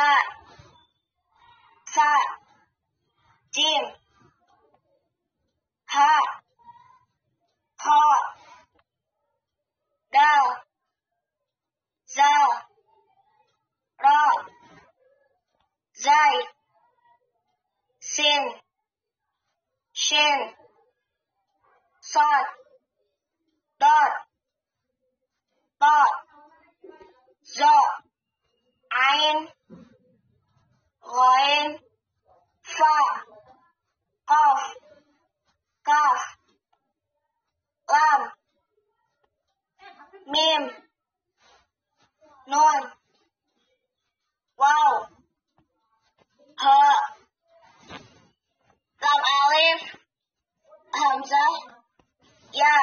ta, sa, jim, ha, kho, dal, zal, ra, zai, sin, shin, sad, dot, ta, za, ain, ghain, fa, qaf, kaf, lam, mim, nun, waw, ha, lam alif, hamzah, ya.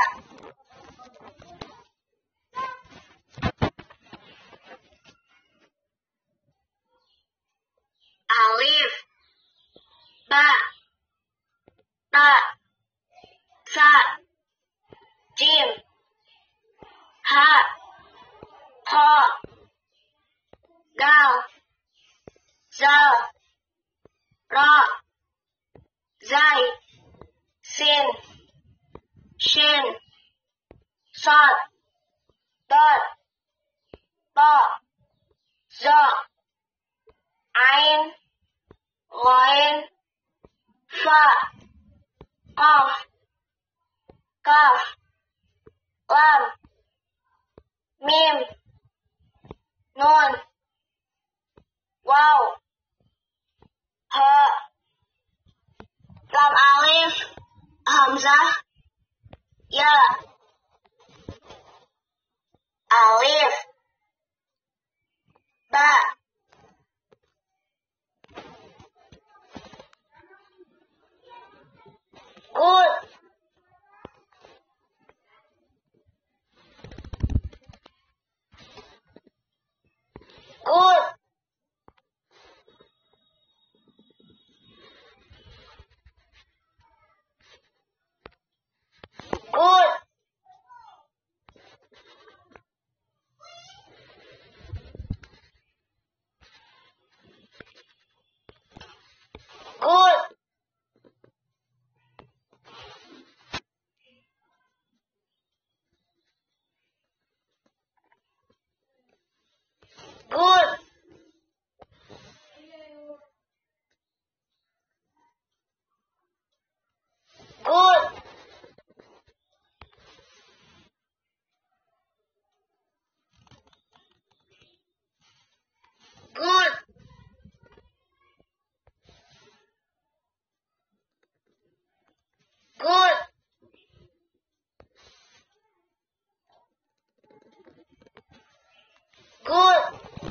Alif, ba, ta, sa, jim, ha, kha, dal, zal, ra, zai, sin, shin, sad, dot, ta, za, ain, ghain, fa, qaf, kaf, lam, mim, nun, waw, ha, lam alif, hamzah, ya. Alif, ba, good, good, good, good, good, good, good, good, good,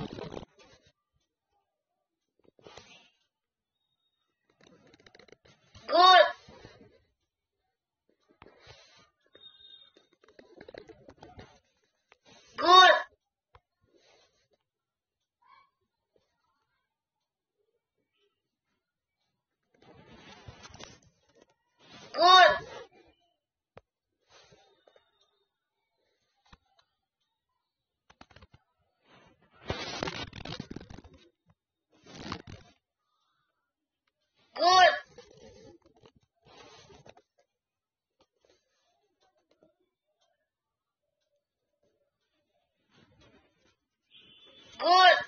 good, good, good, good, good.